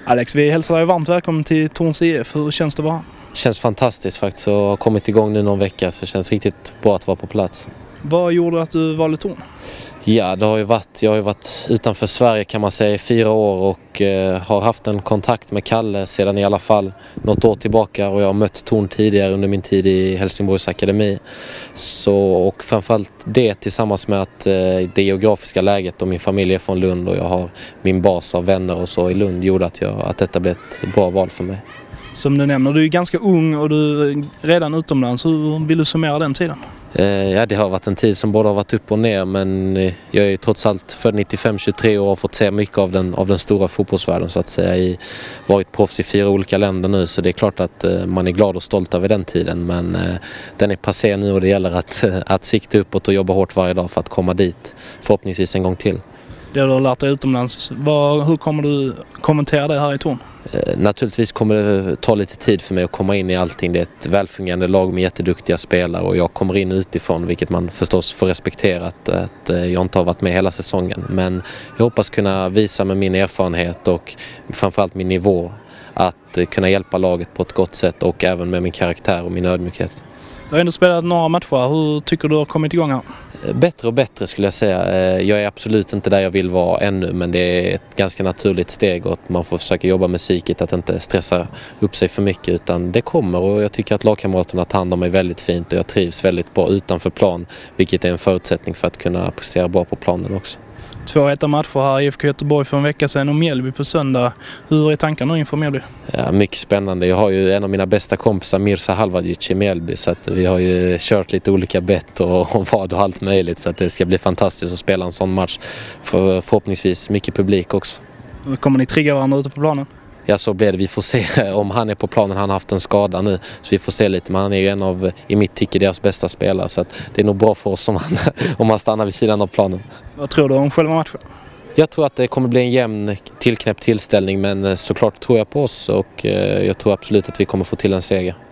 Alex, vi hälsar dig varmt välkommen till Torns IF. Hur känns det vara? Det känns fantastiskt faktiskt och har kommit igång nu någon vecka, så det känns riktigt bra att vara på plats. Vad gjorde att du valde Torn? Ja, jag har ju varit utanför Sverige kan man säga i 4 år och har haft en kontakt med Kalle sedan i alla fall något år tillbaka, och jag har mött Torn tidigare under min tid i Helsingborgs akademi. Och framförallt det tillsammans med att det geografiska läget och min familj är från Lund och jag har min bas av vänner och så i Lund gjorde att detta blev ett bra val för mig. Som du nämner, du är ganska ung och du är redan utomlands. Hur vill du summera den tiden? Ja, det har varit en tid som både har varit upp och ner, men jag är trots allt född 95-23 år och har fått se mycket av den stora fotbollsvärlden så att säga. Varit proffs i 4 olika länder nu, så det är klart att man är glad och stolt över den tiden, men den är passé nu och det gäller att sikta uppåt och jobba hårt varje dag för att komma dit, förhoppningsvis en gång till. Det du har lärt dig utomlands, hur kommer du kommentera det här i Torn? Naturligtvis kommer det ta lite tid för mig att komma in i allting. Det är ett välfungerande lag med jätteduktiga spelare och jag kommer in utifrån, vilket man förstås får respektera att jag inte har varit med hela säsongen. Men jag hoppas kunna visa med min erfarenhet och framförallt min nivå att kunna hjälpa laget på ett gott sätt och även med min karaktär och min ödmjukhet. Du har ändå spelat några matcher. Hur tycker du har kommit igång här? Bättre och bättre skulle jag säga. Jag är absolut inte där jag vill vara ännu, men det är ett ganska naturligt steg och att man får försöka jobba med psyket, att inte stressa upp sig för mycket, utan det kommer, och jag tycker att lagkamraterna tar hand om mig väldigt fint och jag trivs väldigt bra utanför plan, vilket är en förutsättning för att kunna prestera bra på planen också. 2 heta matcher här i IFK Göteborg för en vecka sedan och Mjällby på söndag. Hur är tankarna inför Mjällby? Ja, mycket spännande. Jag har ju en av mina bästa kompisar, Mirza Halvagic, i Mjällby, så att vi har ju kört lite olika bett och vad och allt möjligt, så att det ska bli fantastiskt att spela en sån match. Förhoppningsvis mycket publik också. Kommer ni trigga varandra ute på planen? Ja, så blir det. Vi får se om han är på planen. Han har haft en skada nu, så vi får se lite. Men han är ju en av, i mitt tycke, deras bästa spelare. Så att det är nog bra för oss om han stannar vid sidan av planen. Vad tror du om själva matchen? Jag tror att det kommer bli en jämn, tillknäppt tillställning, men såklart tror jag på oss och jag tror absolut att vi kommer få till en seger.